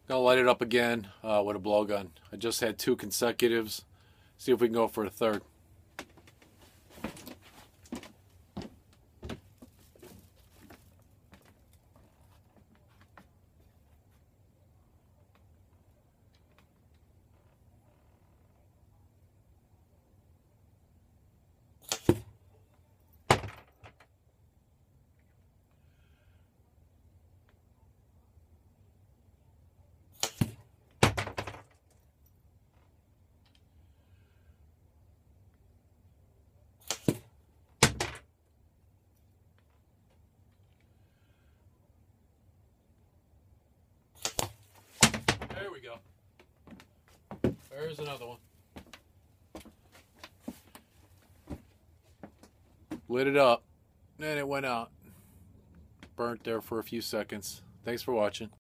Gonna light it up again with a blowgun. I just had 2 consecutives. See if we can go for a third. There we go. There's another one. Lit it up, and it went out. Burnt there for a few seconds. Thanks for watching.